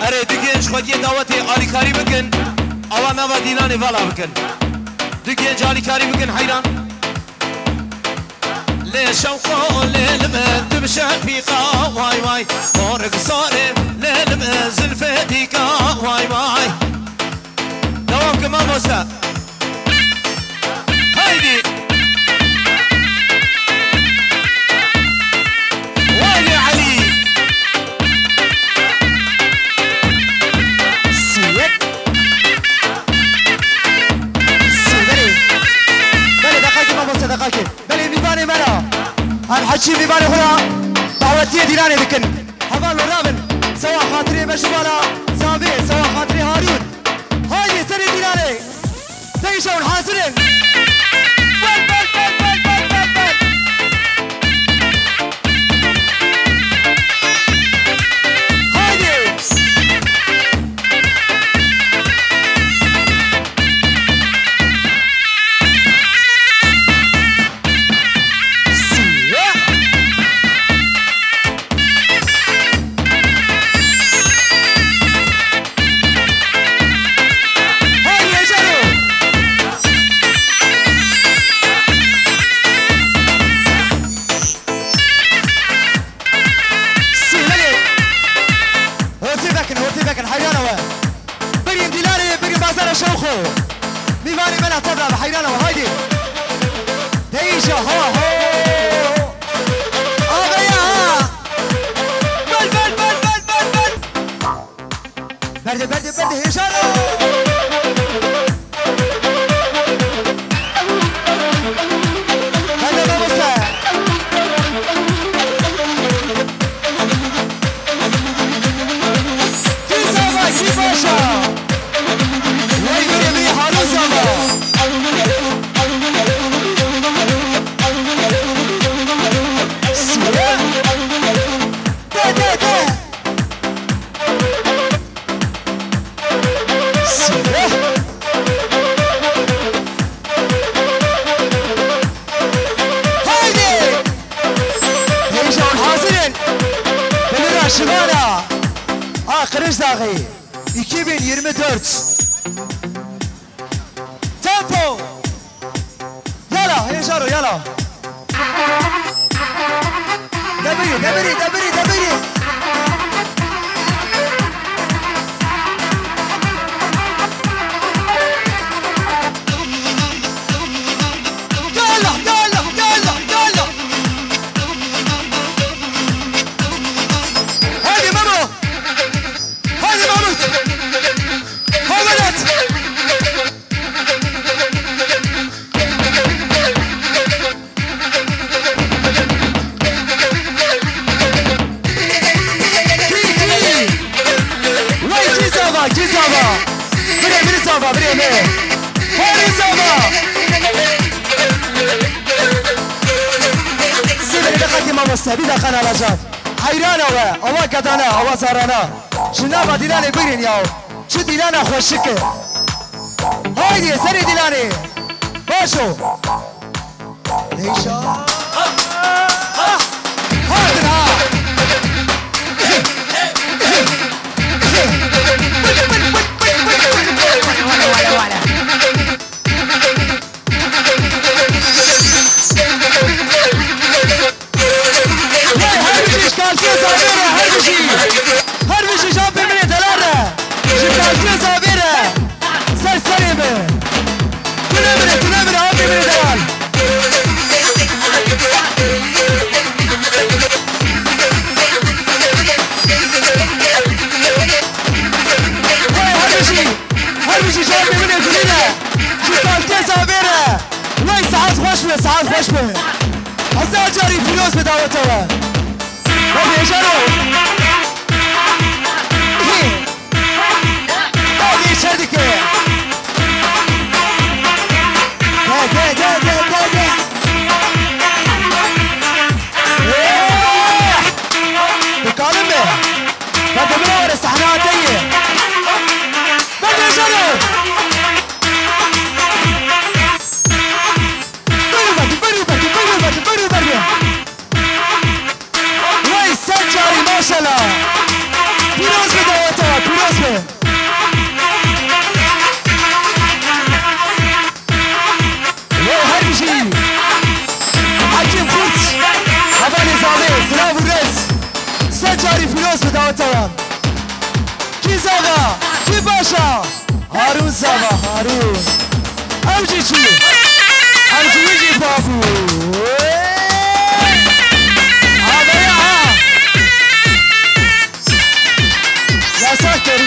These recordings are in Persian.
اره دگنج خودی دعوتی آلی کاری بکن آوا نوا دینانی والا بکن دگنج آلی کاری بکن حیران لشوقو للم تبشر فيقا واي واي فورق صارم للم زلفتيقا واي واي دوام كمان موسى هايدي وين يا علي سيك سيدري بلي دقاكي ما موسى دقاكي بلي ميباني منا الحكي ميباني هنا دعوتي ديراني بكن هبال ورابن سوا خاطري مشبالا سامي سوا خاطري هارون هايدي سري ديراني تيشون حاصلين بل بل بل بل بل بل بل هايدي شوخو ميماني منع تبلع بحيرانا وهايدي تيجا هو آبيا بل بل بل بل بل بل برد برد برد هشارو برد بابسا في زابا كي باشا شمالا آخرش داغی 2024 تمپو يلا هيجارو يلا دبري دبري دبري دبري سبيدا خنا لجات حيرانا و كدانا او زارانا شنو ديلاني بيرين ياو شو ديلانا خوشك هايدي سري ديلاني باشو ليشا هاتنا هربشي شامبي مني دلارة شكالتي صابيرة سر سريبة تنمرة هامبي مني دلال هربشي شامبي مني دلالة شكالتي صابيرة وي ساعات خوش به هزار جاري فلوس بدعوتها هذي يشارو هذي شردك بكلم به بدي منور الصحنات دي بدي يشارو بري وي سجاري ما شاء الله زاوا کی باشا هارون زاوا هارون امجی چی امجی جی بابو آبیا یا ساکر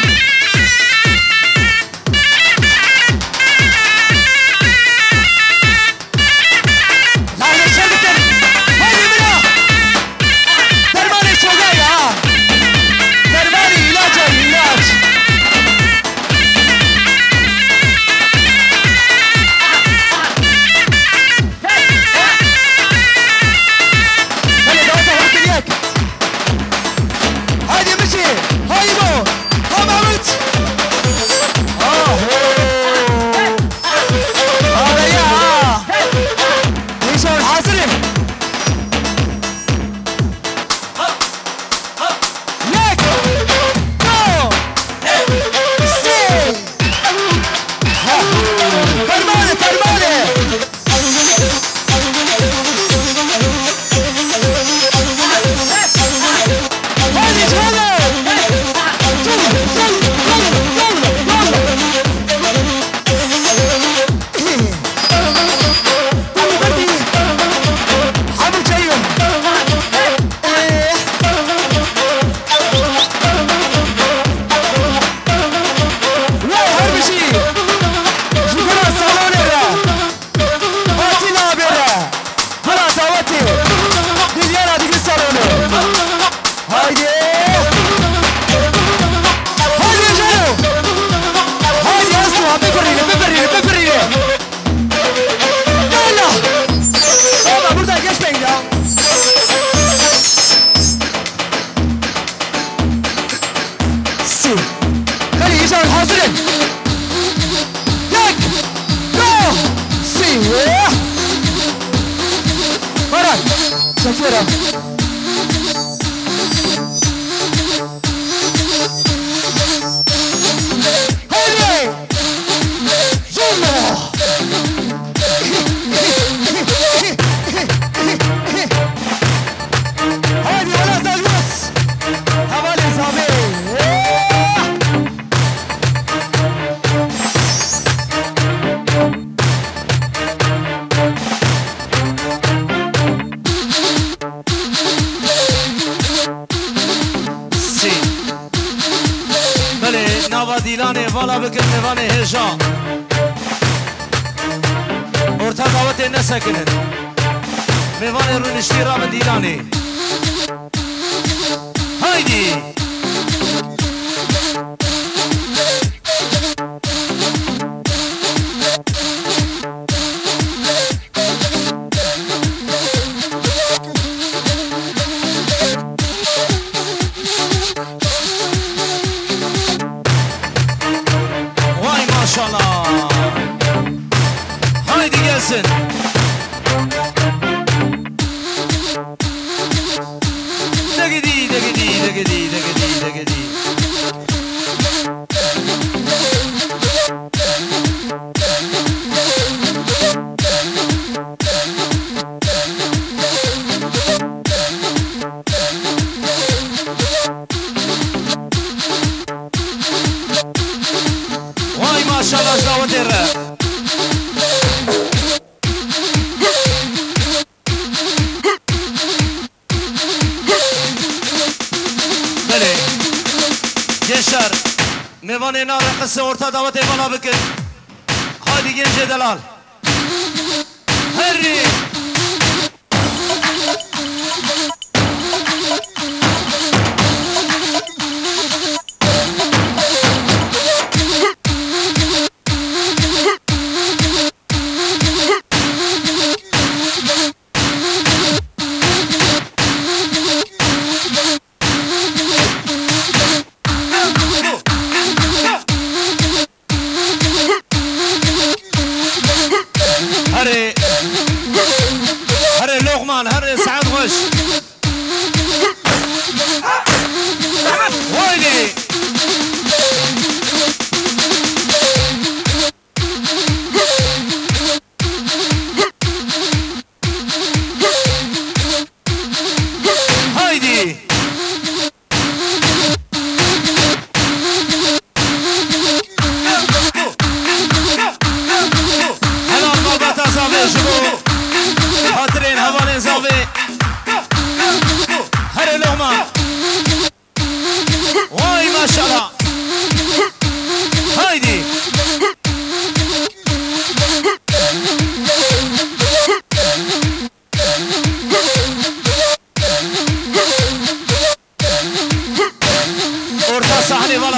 orta davet eyvallah bakın. Hadi Gence Delal. Harry.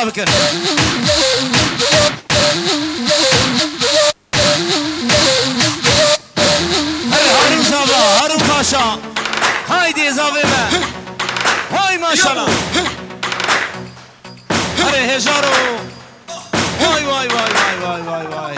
فالا بكن هارون زابا هارون باشا هايدي زابي ما هاي ما شاء الله هري هجارو واي واي واي واي واي واي واي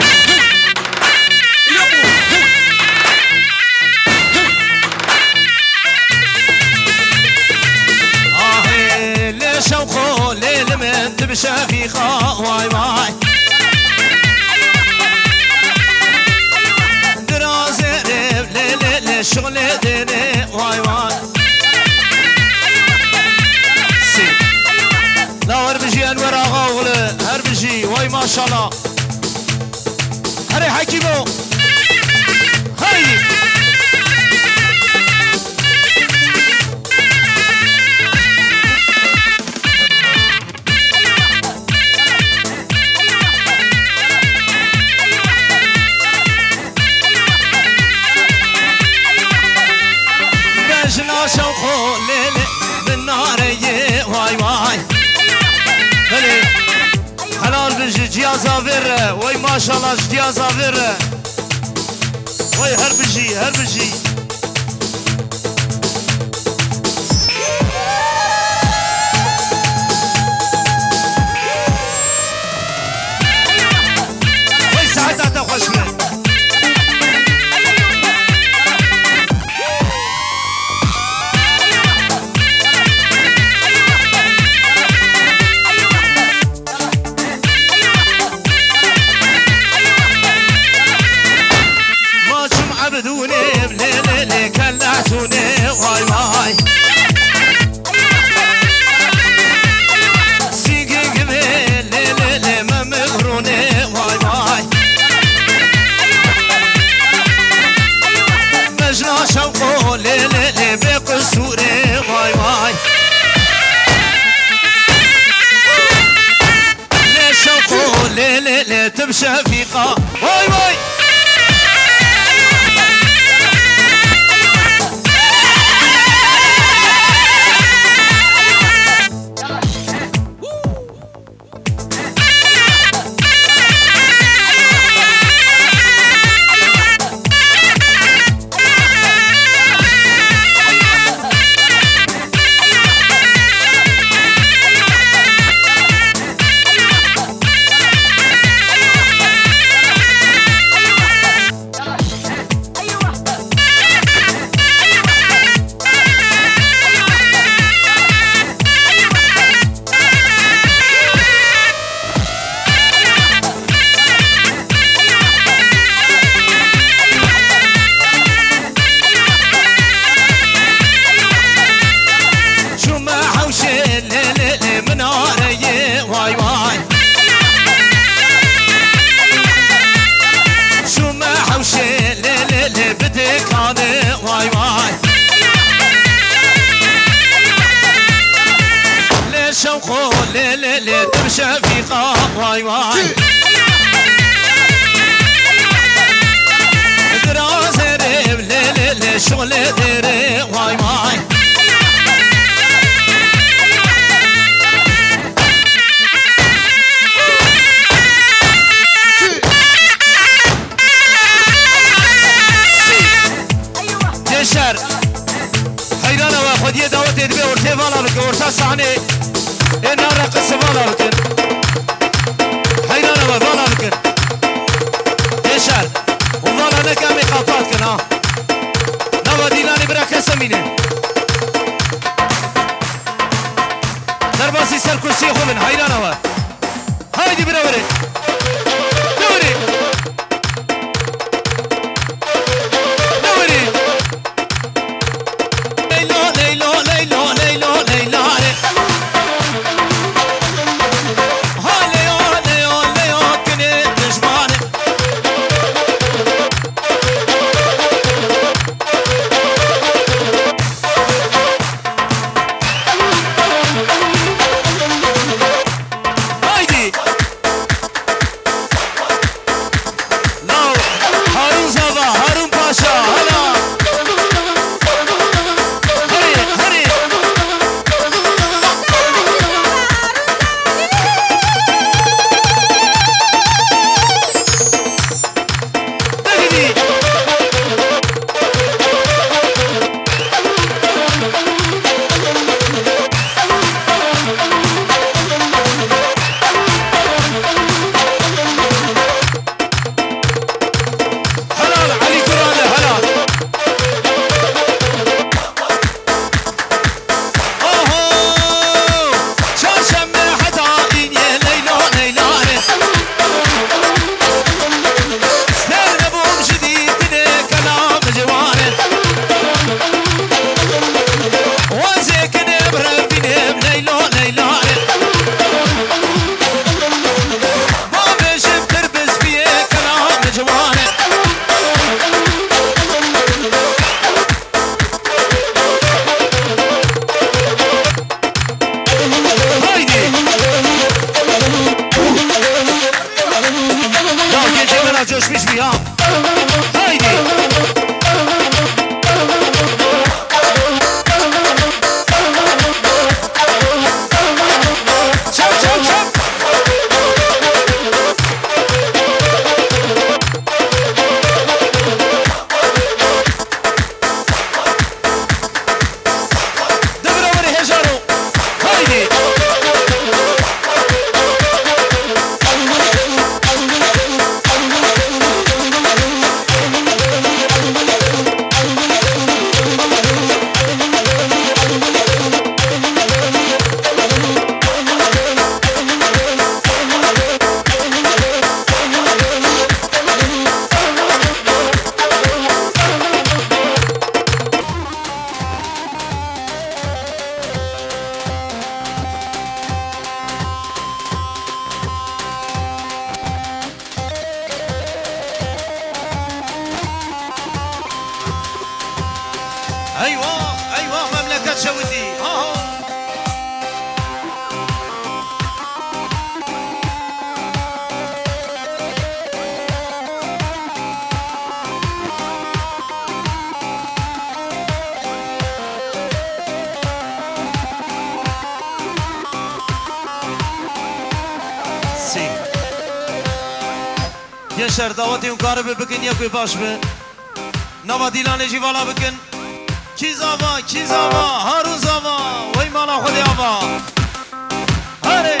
آهي ليش شوقو ليل من بشفيقة واي واي درازي ريب ليل ليل شغل ديني واي واي لا هربجي انور آغا وغلي هربجي واي ما شاء الله هري حكيمو هاي بجنا شوقو ليلي من ناري واي واي حلال بجي جيازا فير وي ما شاء الله جيازا فير وي هربجي هربجي وي ساعتها تخش من عبدوني بليلي كلعتوني واي واي سيقي قبيل ليلي ما مغروني واي واي مجنى شوقو ليلي بقصوري واي واي ليش شوقو ليلي تبشفيقة واي واي شوقو ليلي تبشفيقة واي واي درازي ريب ليلي شغل ديري واي واي جيشر حيرانا وخديه دعوتي دبي ورتي فالا بك ورتا صحني انا رقص فالا بكن حيرانا وفالا بكن جيشر وفالا نكامي خاطات كنا نوا ديناني براك سمينه درباسي سر كرسي خوبن حيرانا و هايدي براوري دوري حجي ها هايدي ايوه مملكة شودي ها سي يا شر دعوتي مقارب بكن يا كوي باش به نوا دیلان جیوالا بکن کی زاوا هارون زاوا وی مالا خودی آوا هره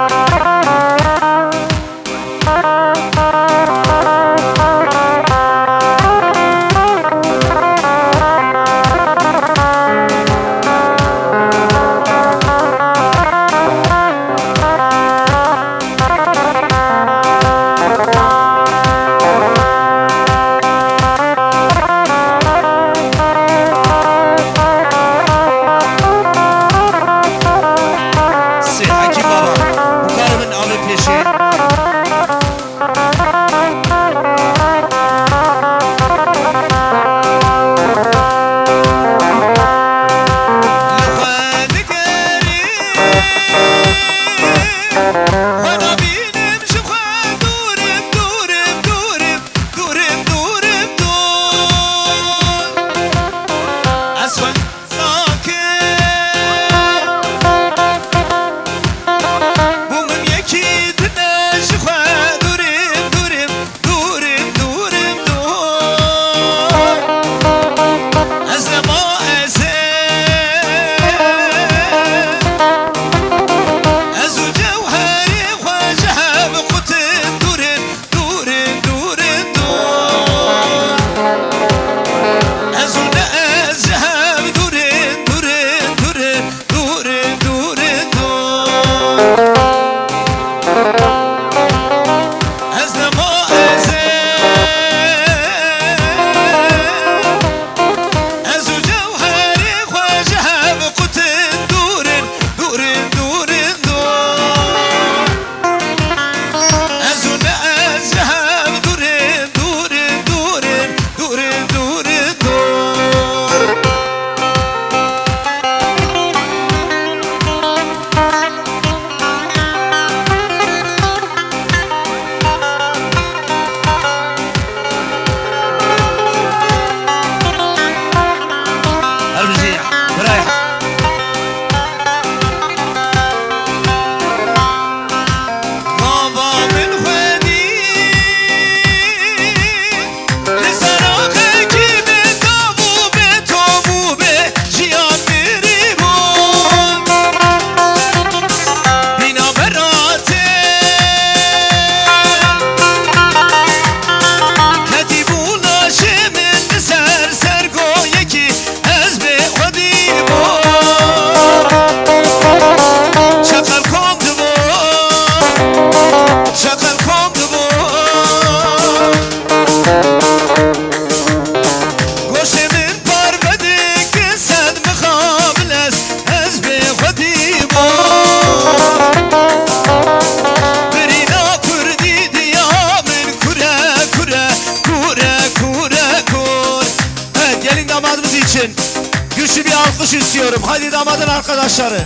Güçlü bir alkış istiyorum. Hadi damadın arkadaşları.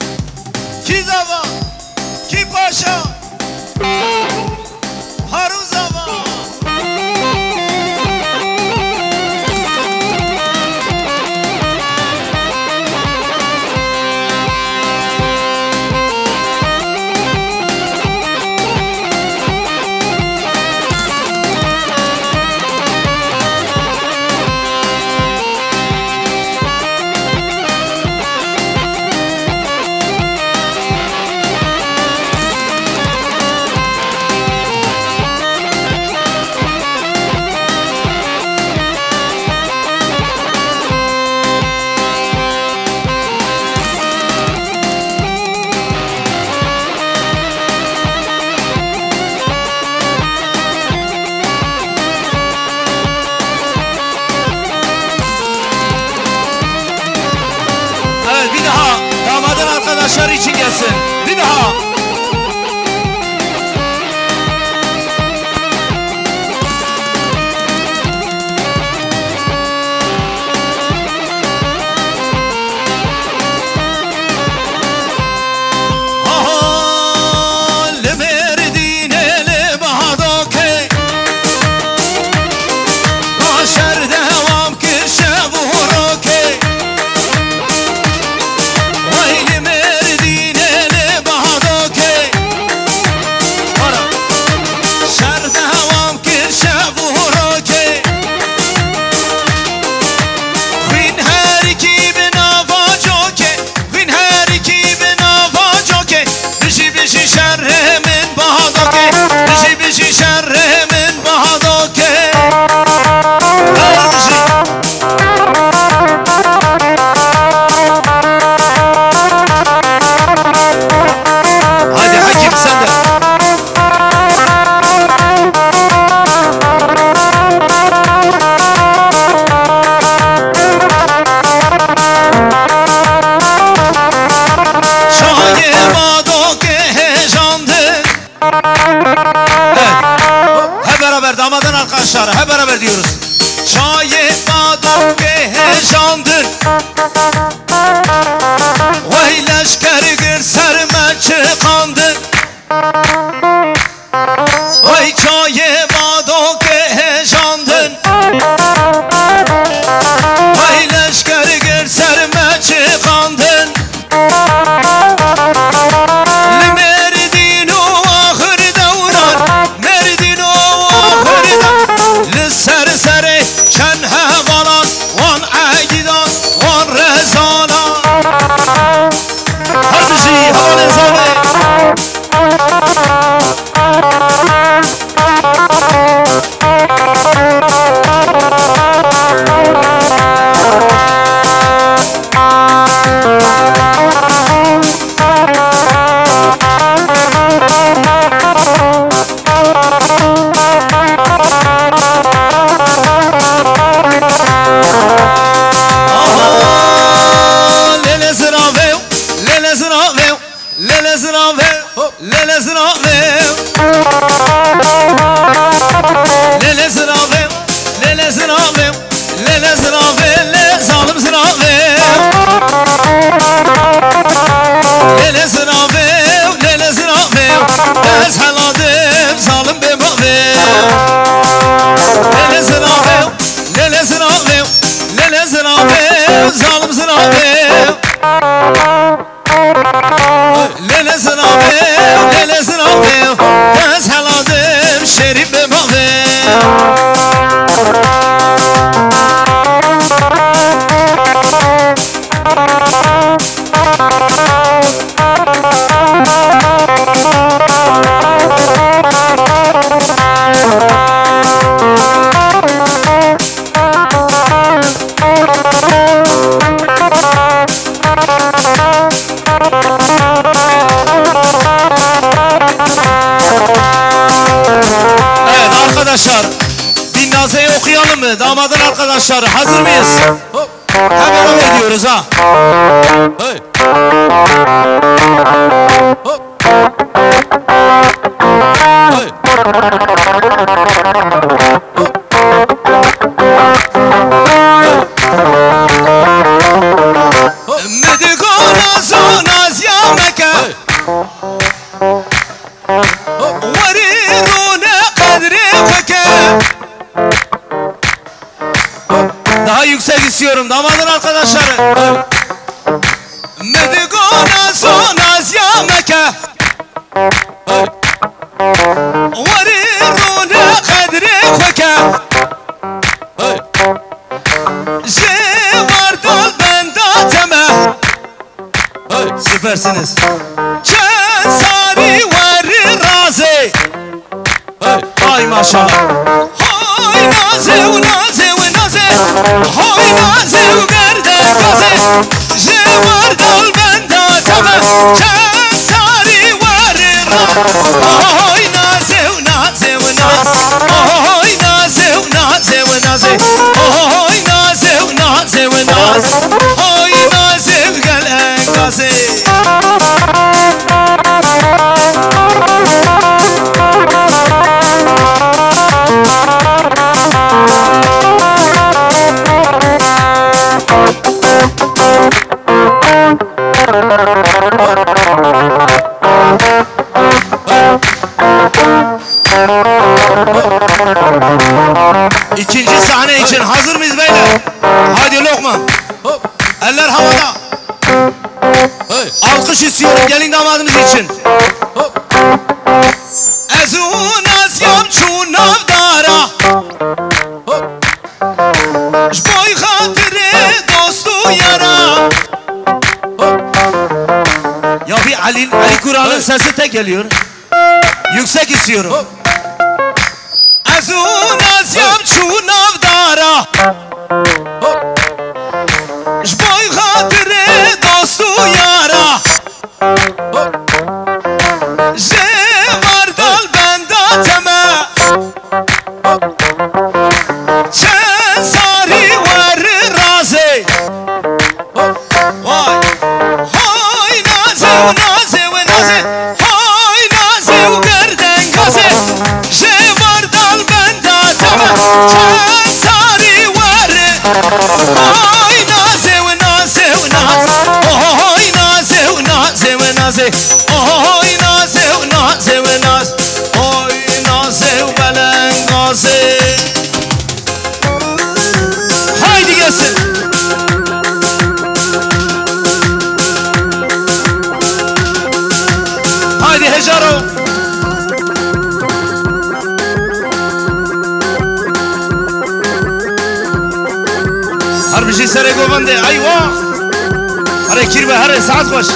Ki Zava, ki Paşa, Harun Zava. بيبها arkadaşlar hep beraber diyoruz. Çayı badam heyecandır. Vay leşker gir serme çıkandır. Vay çayı badam heyecandır. Vay leşker gir serme çıkandır. Damadın arkadaşlar hazır mıyız? Hep beraber diyoruz ha. Hey. Hey. Medigona zonaz ya meka. Varirune kadri feke. Daha yüksek istiyorum damadın arkadaşları. Medigona zonaz ya meka. Varirune kadri feke. Jevardal benda teme. Süpersiniz. Çensari varir razi. Ay maşallah. Hay naze naze naze. Hay naze gerde gaze. Jevardal benda teme. Çensari varir razi. Hay naze naze naze. Hay naze naze naze. Hay naze naze naze. Hay naze gelen gaze. için hazır mıyız beyler? Haydi lokma. Eller havada. Alkış istiyorum gelin damadımız için. Ezun azyam çu navdara. Jboy hatire dostu yara. Ya bir Ali Kur'an'ın sesi tek geliyor. Yüksek istiyorum. Ezun azyam çu navdara. Jboy hatire dostu yara. Jevardal benda teme. Çen sari ver raze. Vay. Hay naze naze ve naze. Hay naze u gerden gaze. Jevardal benda teme. Çen sari ver. Hay naze ve naze ve naze. Hay naze ve naze ve naze. Hay naze ve naze ve naze. Hay naze ve belen gaze. Haydi gelsin. Haydi Hecaro. Harbi şey sere govande. Ayvah. Hare kirbe hare saat baş.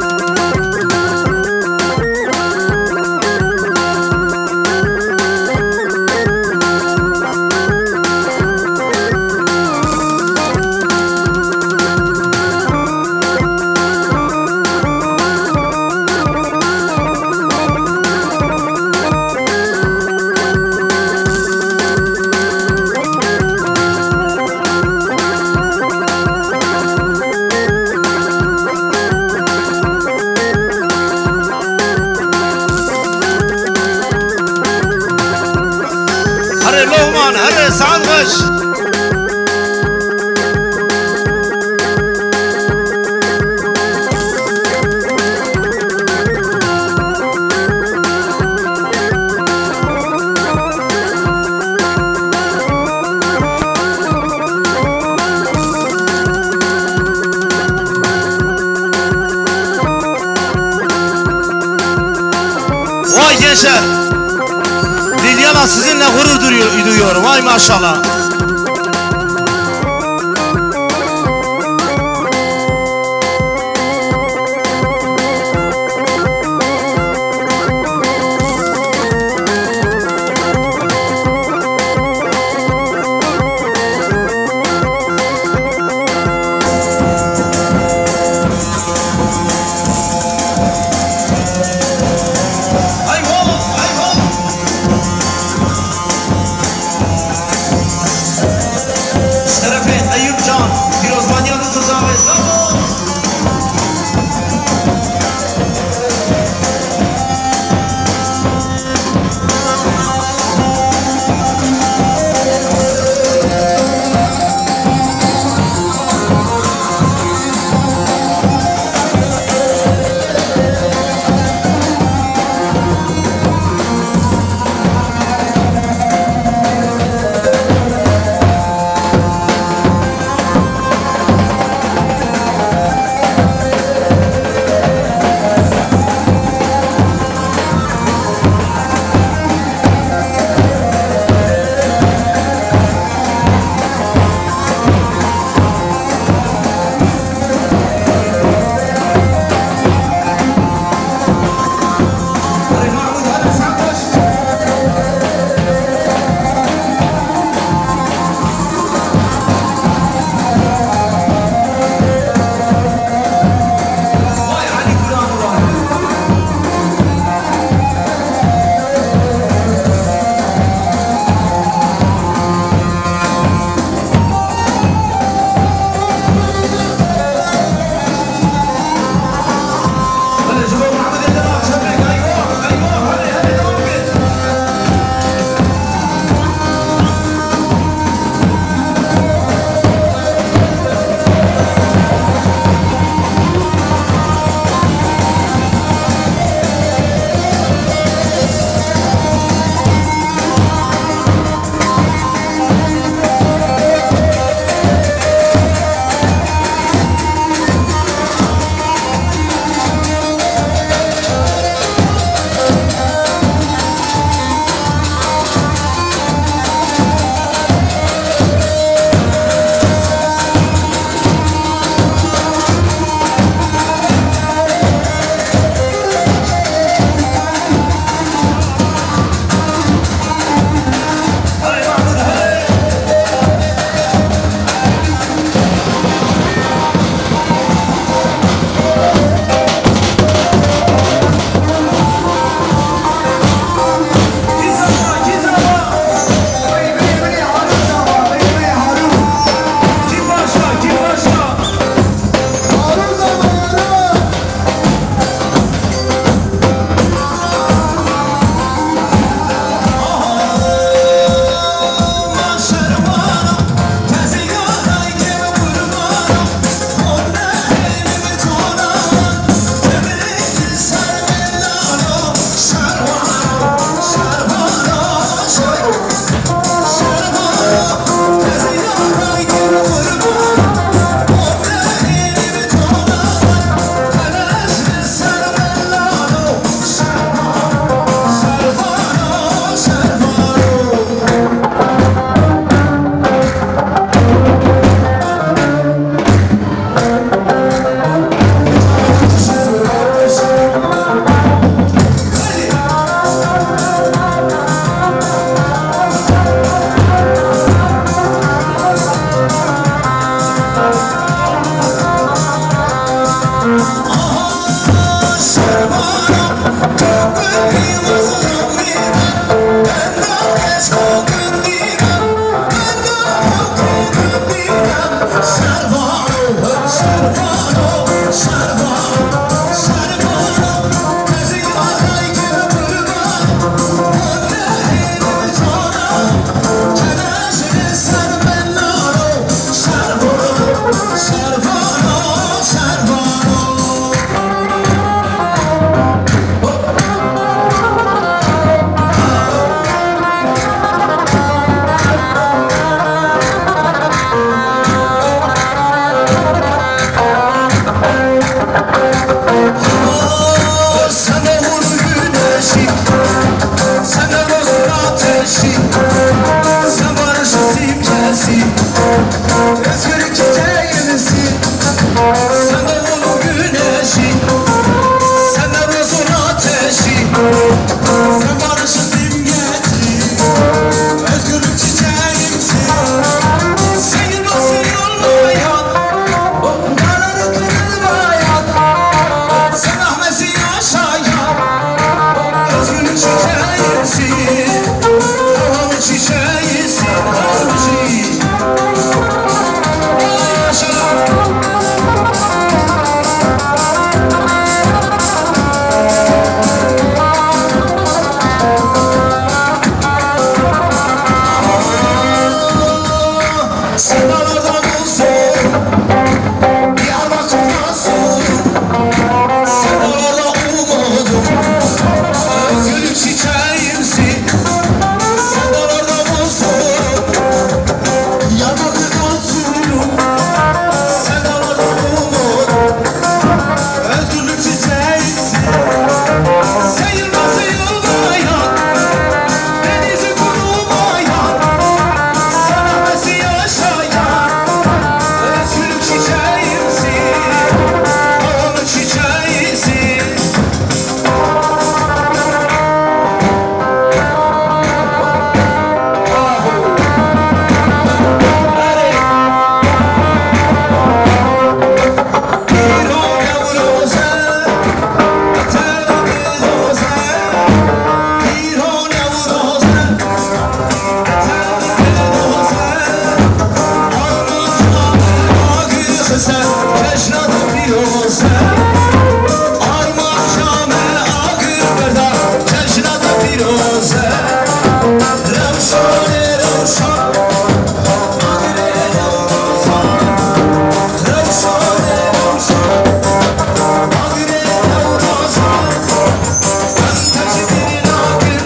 Hare Lohman, hare saat baş. Vay gençler. Lilyana sizinle gurur duyuyorum. Vay maşallah.